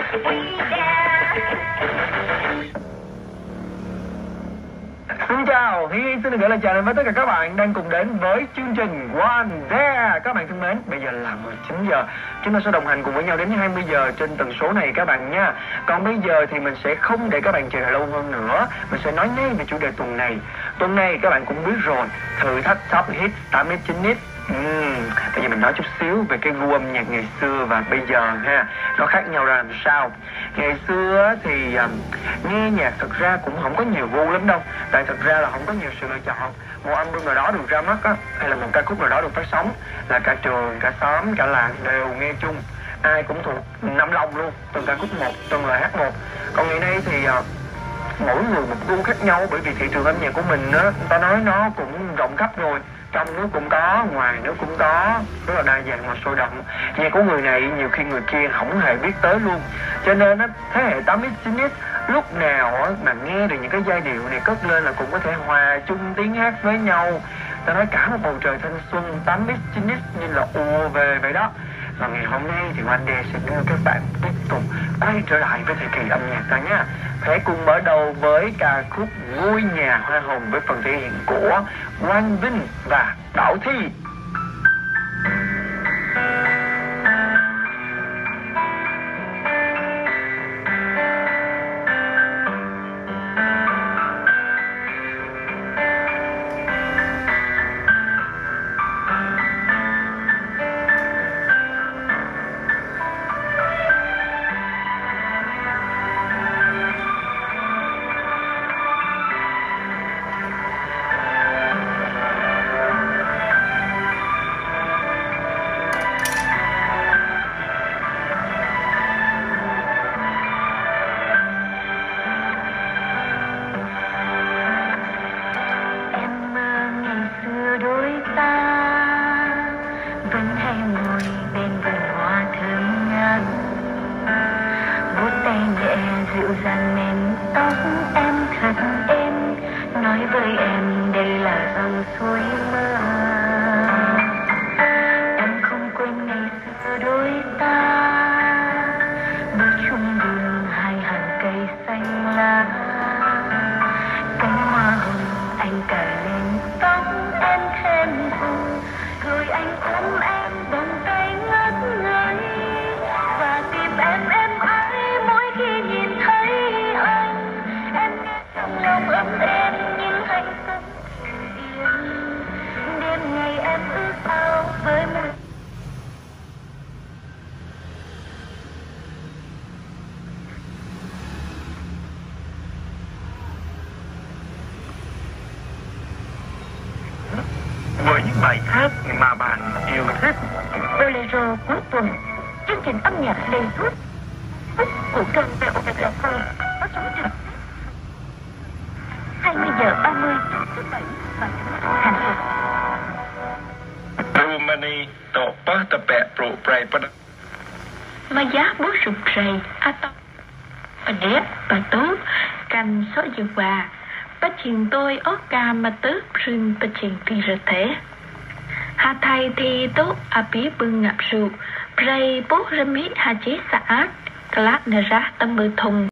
Xin chào, Hiên xin được gửi lời chào đến với tất cả các bạn đang cùng đến với chương trình One There. Các bạn thân mến, bây giờ là 19 giờ. Chúng ta sẽ đồng hành cùng với nhau đến 20 giờ trên tần số này các bạn nha. Còn bây giờ thì mình sẽ không để các bạn chờ lâu hơn nữa. Mình sẽ nói ngay về chủ đề tuần này. Tuần này các bạn cũng biết rồi, thử thách top hit 8x 9x. Bây giờ mình nói chút xíu về cái gu âm nhạc ngày xưa và bây giờ ha. Nó khác nhau ra làm sao. Ngày xưa thì nghe nhạc thật ra cũng không có nhiều gu lắm đâu. Tại thật ra là không có nhiều sự lựa chọn. Một album nào đó được ra mắt á, hay là một ca khúc nào đó được phát sóng là cả trường, cả xóm, cả làng đều nghe chung. Ai cũng thuộc năm lòng luôn, từng ca khúc một, từng lời hát một. Còn ngày nay thì mỗi người một gu khác nhau, bởi vì thị trường âm nhạc của mình á, người ta nói nó cũng rộng khắp rồi. Trong nước cũng có, ngoài nước cũng có, rất là đa dạng và sôi động. Nhạc của người này nhiều khi người kia không hề biết tới luôn. Cho nên á, thế hệ 8x 9x lúc nào á mà nghe được những cái giai điệu này cất lên là cũng có thể hòa chung tiếng hát với nhau. Ta nói cả một bầu trời thanh xuân 8x 9x như là ùa về vậy đó. Và ngày hôm nay thì One Day sẽ đưa các bạn tiếp tục quay trở lại với thời kỳ âm nhạc ta nhé. Hãy cùng mở đầu với ca khúc Ngôi Nhà Hoa Hồng với phần thể hiện của Quang Vinh và Bảo Thy. Với những bài hát mà bạn yêu thích. Bolero cuối tuần, chương trình âm nhạc đầy hút của kênh VOV có số trình 20:30 thứ Bảy và thứ Hàng tuần. Rumani tổ bác tập bẹ pro pray bất Mà giá bố sụp rầy ato và đế và tốt cành số dự hòa bất trình tôi ớt ca mà tứ rừng bất trình vì rửa thế hà thầy thì tốt à bí bưng ngạp rượu pray bố râm mít hà chế xã ác lát nở ra tâm bờ thùng